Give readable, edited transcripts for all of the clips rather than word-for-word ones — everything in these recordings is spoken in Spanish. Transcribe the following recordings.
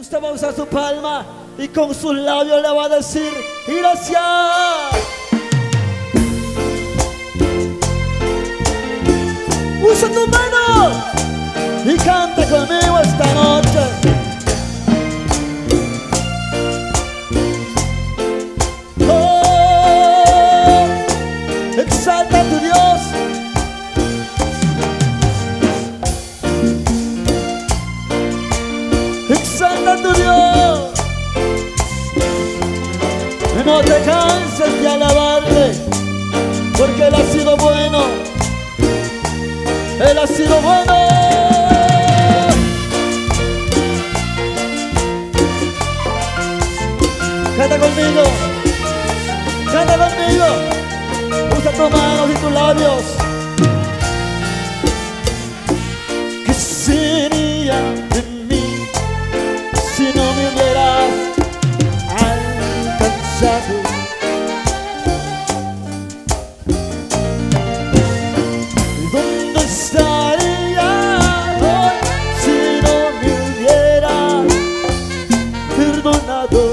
Usted va a usar su palma y con sus labios le va a decir gracias. Usa tu mano y canta conmigo esta noche. Oh, exalta a tu Dios. Exalta a tu Dios. No te canses de alabarle, porque Él ha sido bueno. Él ha sido bueno. Canta conmigo. Canta conmigo. Usa tus manos y tus labios. ¿Qué sería de mí si no me hubieras alcanzado? ¿Dónde estaría hoy si no me hubieras perdonado?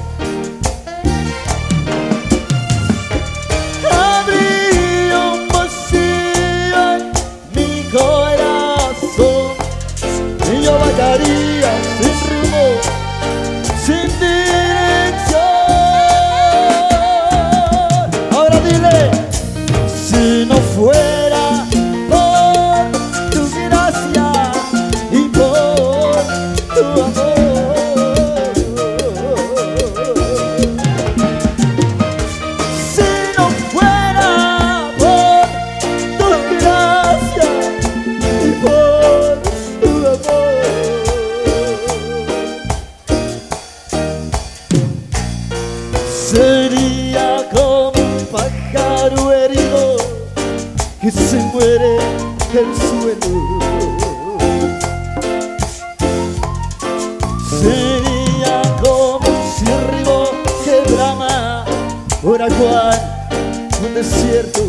Habría un vacío en mi corazón y yo vagaría sin rumbo, sin dirección. Ahora dile, si no fuera por tu gracia y por tu amor, si no fuera por tu gracia y por tu amor, sería como un pájaro herido que se muere del suelo. Sería como un ciervo que brama por agua en un desierto.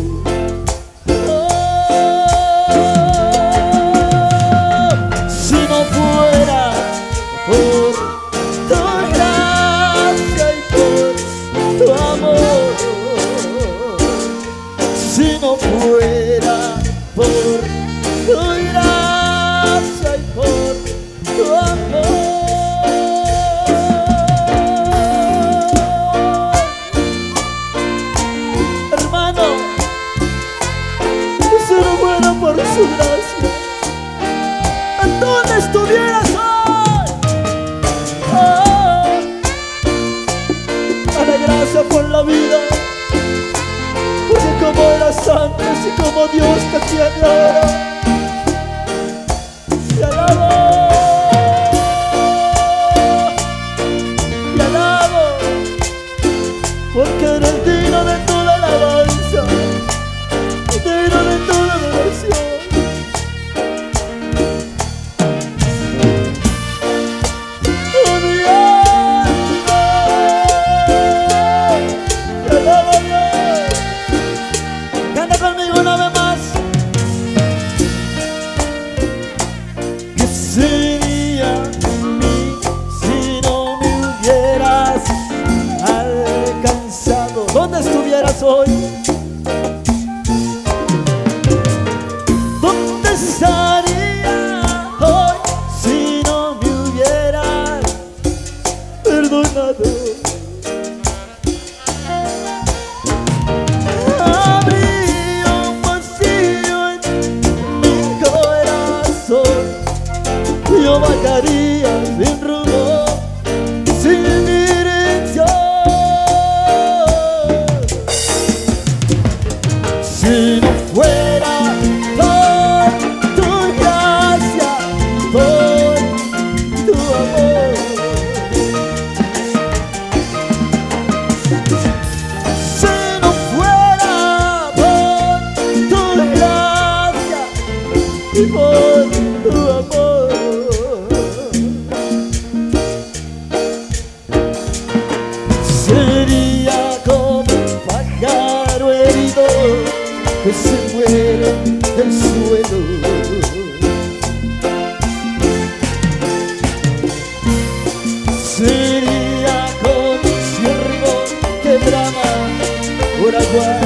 Si no fuera por tu gracia y por tu amor, si no fuera por tu gracia y por tu amor, hermano, si no fuera por su gracia, ¿en dónde estuvieras hoy? Oh, dale gracias por la vida, porque como eras antes y como Dios te tiene ahora. Te alabo, porque eres digno de toda alabanza, digno de toda adoración. Oh Dios, te alabo. Canta conmigo una vez más. ¿Qué sería de mí si no me hubieras alcanzado? ¿Dónde estuvieras hoy? ¿Dónde estaría hoy si no me hubieras perdonado? Habría un vacío en mi corazón, yo vagaría sin rumbo, sin dirección. Si no fuera por tu gracia, por tu amor, si no fuera por tu gracia y por tu amor, sería como un pájaro herido que se muere del suelo. sería como un ciervo que brama por agua.